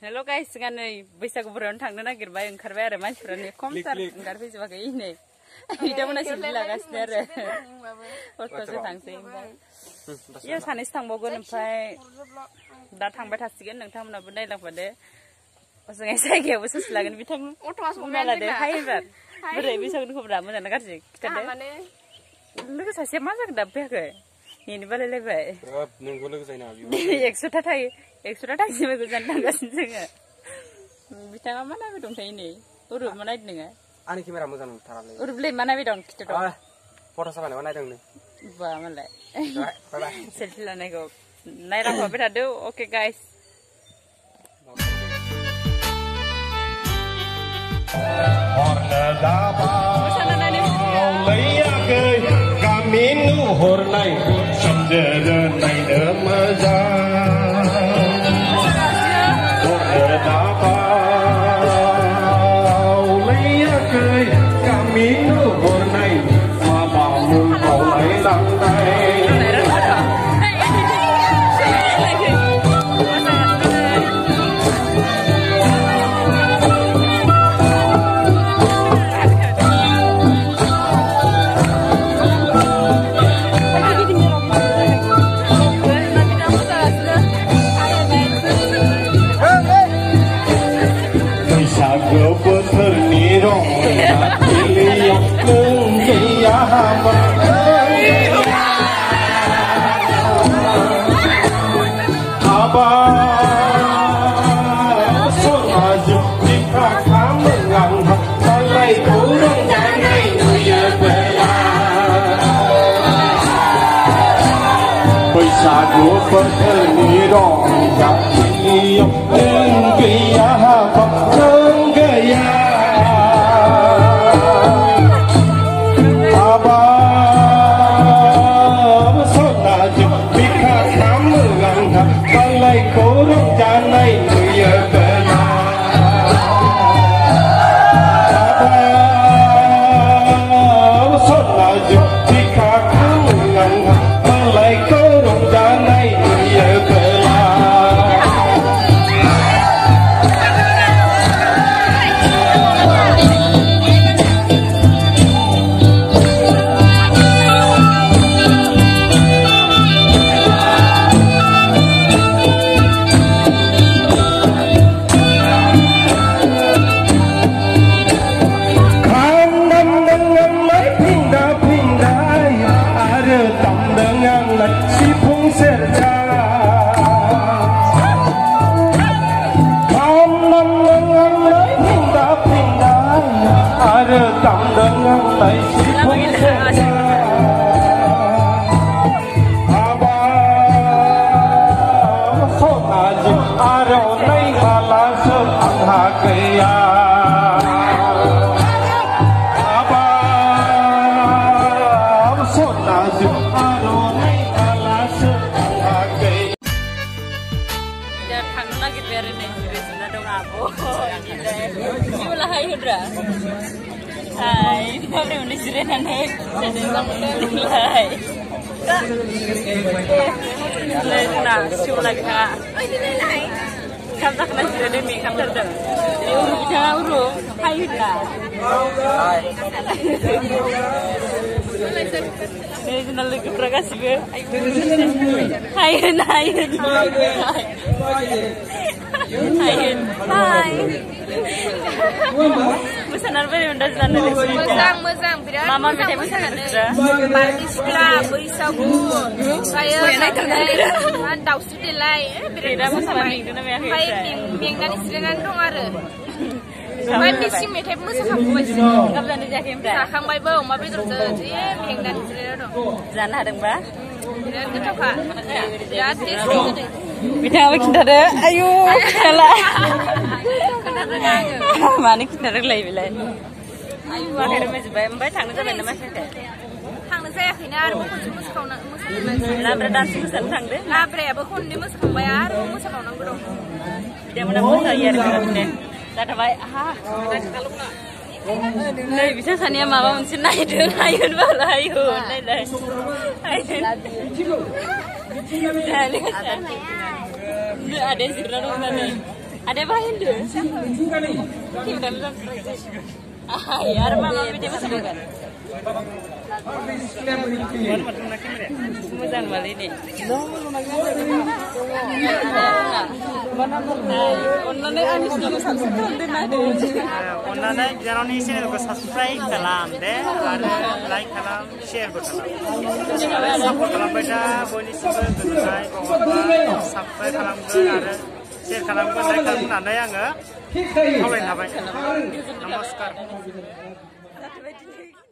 Hello guys, जोंहा नै बैसागुफोरावनो थांनो नागिरबाय ओंखारबाय आरो मानसिफोरानो खमथार ओंखारफैजोबाखै नै बिथांमोना सिरि लागासिनो आरो खस्थ'सो थांसै इयाव सानैसो थांबावगोन ओमफ्राय दा थांबाय थासिगोन नोंथांमोनाबो नायलांफादो ओजोंहाय जायगायावबो ससे लागोन बिथांमोना लादो हाय एबार बोरै बैसागुनि खबरा मोजां ना गाज्रि खिथादो लोगो सासेया मा जाखो दाबो फैयाखै नेनो बालायलायबाय नोंबो लोगो जानो हागौ 100टा थायो 100टा थांसिबो गोजान थांगासिनो जोङो बिथाङा मा नायबाय दं थायो नै उरुब मा नायदों नोङो आंनि केमेरा मोजां नंथारालै उरुबलाय मा नायबाय दं खिथाथ' फट' साफायनायाव नायदों नो बा मालाय सेलफि लानायखौ नायलांफाबाय थादो अके गाइस हरनाय समजों नायनो मोजां हरनो दाबावलायाखै गामि हरनाय माबा मुंआवलाय लांनाय Hai, mabrur udah jirenan Hai. Nah, cuma lagi kak. Kamu tak kenal jirenan nih, kamu terdengar. Ini urut jangan urut, hai lah. Ini jenal lagi berkasih be. Hai. Mosanar bari udah sana di sini. Mosan, biar. Mama bisa mosanar. Parti sekolah, बैसागु, saya tahu sudah lah. Beda mosanar minggu nama yang kita. Minggu ni sering dong ada. Mai bisi metai mosakambai. Kamu jangan jakim dah. Sakambai bawa, mabe terus je minggu ni sering dong. Jangan ada mbak. Biar kita kak. Ya tes. Bidang apa kita ada? Ayo, kalah. Mana kita ada lagi bila ini? Ayo, akhirnya macam bayi tangga jadi nama saya. Tangga saya kini ada bukan cuma sekolah nak. Labra dansi musim tangga. Labra apa pun ni musim bayar, musim orang berong. Bidang mana pun saya ada ni. Tadi bayi, Nay bisa sania mama mesti naik dulu, ayun bala ayun, nay. Ayun. Ada sih orang mana? Ada apa Hindu? Kita bilang ya, mama video masuk kan? Muzan wali ini. Onlain anis juga subscribe deh nade. Onlain jangan nih channel ko subscribe kalam deh, like kalam, share kalam. Support kalam beda, bonus juga tunai, subscribe kalam ada, share kalam like kalam nanda ya nggak? Namaskar.